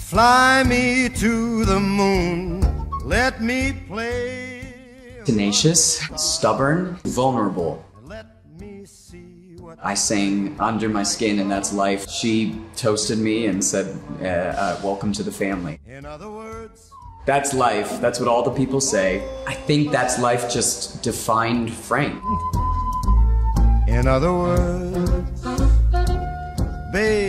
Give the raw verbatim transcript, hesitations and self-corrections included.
Fly me to the moon, let me play. Tenacious, stubborn, vulnerable. Let me see what I sang Under My Skin, and that's life. She toasted me and said, uh, uh, welcome to the family. In other words, That's life. That's what all the people say. I think that's life just defined Frank. in other words, baby.